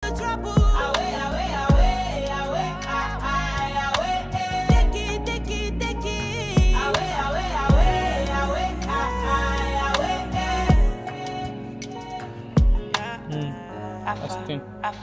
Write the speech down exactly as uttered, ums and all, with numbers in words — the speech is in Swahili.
your trouble. Away, away, away, away, away, away. Take it, take it, take it. Away, away, away, away, away, away. Hmm. Astin.